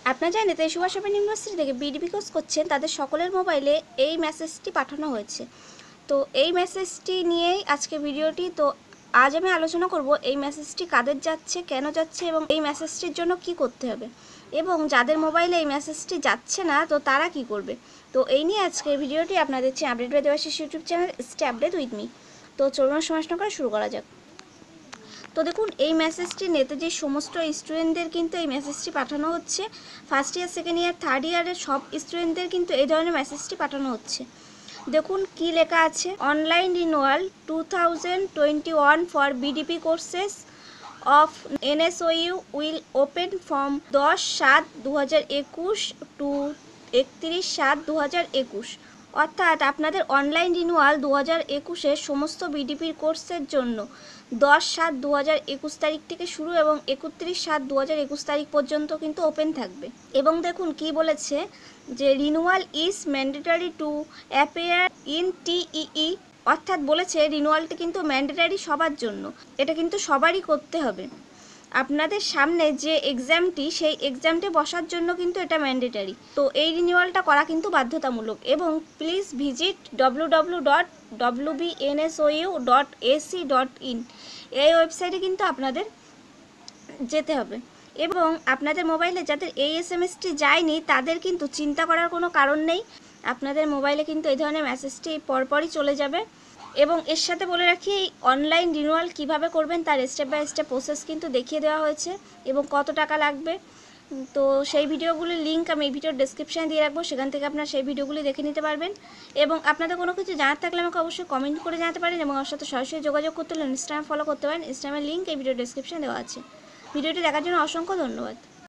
আপনারা জানেন তাই সুভাষ ওপেন ইউনিভার্সিটি থেকে বিডিপি কোর্স করছেন তাদের সকলের মোবাইলে এই মেসেজটি পাঠানো হয়েছে। তো এই মেসেজটি নিয়েই আজকে ভিডিওটি। তো আজ আমি আলোচনা করব এই মেসেজটি কাদের যাচ্ছে, কেন যাচ্ছে এবং এই মেসেজটির জন্য কি করতে হবে, এবং যাদের মোবাইলে এই মেসেজটি যাচ্ছে না তো তারা কি করবে। তো এই নিয়ে আজকে ভিডিওটি আপনাদের চেয়ে update by Debashis YouTube channel stay update with me. তো চলুন সময় নষ্ট করে শুরু করা যাক। তো দেখুন, এই মেসেজটি নেতাজির সমস্ত স্টুডেন্টদের কিন্তু এই মেসেজটি পাঠানো হচ্ছে। First year, second year, third ইয়ারের সব স্টুডেন্টদের কিন্তু এই ধরনের মেসেজটি পাঠানো হচ্ছে। দেখুন কি লেখা আছে, online renewal 2021 for B D P courses of N S O U will open from 10/7/2021 to 31/7/2021। অর্থাৎ আপনাদের অনলাইন রিনুয়াল 2021-এর সমস্ত বিডিপির কোর্সের জন্য 10/7/2021 তারিখ থেকে শুরু এবং 31/7/2021 তারিখ পর্যন্ত কিন্তু ওপেন থাকবে। এবং দেখুন কি বলেছে যে renewal is mandatory to appear in T E E, অর্থাৎ বলেছে রিনুয়ালটি কিন্তু ম্যান্ডেটরি সবার জন্য, এটা কিন্তু সবারই করতে হবে। আপনাদের সামনে যে এক্সামটি সেই এক্সামটি বসার জন্য কিন্তু এটা ম্যান্ডেটারি। তো এই রিনিউয়ালটা করা কিন্তু বাধ্যতামূলক। এবং প্লিজ ভিজিট www.wbnsou.ac.in এই ওয়েবসাইটে কিন্তু আপনাদের যেতে হবে। এবং আপনাদের মোবাইলে যাদের এই এসএমএসটি যায়নি তাদের কিন্তু চিন্তা করার কোনো কারণ নেই, আপনাদের মোবাইলে কিন্তু এই ধরনের মেসেজটি পরপরই চলে যাবে। এবং এর সাথে বলে রাখি, এই অনলাইন রিনিউয়াল কীভাবে করবেন তার স্টেপ বাই স্টেপ প্রসেস কিন্তু দেখিয়ে দেওয়া হয়েছে এবং কত টাকা লাগবে। তো সেই ভিডিওগুলির লিঙ্ক আমি এই ভিডিওর ডেসক্রিপশানে দিয়ে রাখবো, সেখান থেকে আপনারা সেই ভিডিওগুলি দেখে নিতে পারবেন। এবং আপনাদের কোনো কিছু জানার থাকলে আমাকে অবশ্যই কমেন্ট করে জানাতে পারেন এবং আমার সাথে সরাসরি যোগাযোগ করতে হলে ইনস্টাগ্রাম ফলো করতে পারেন। ইনস্টাগ্রামের লিঙ্ক এই ভিডিওর ডেসক্রিপশানে দেওয়া আছে। ভিডিওটি দেখার জন্য অসংখ্য ধন্যবাদ।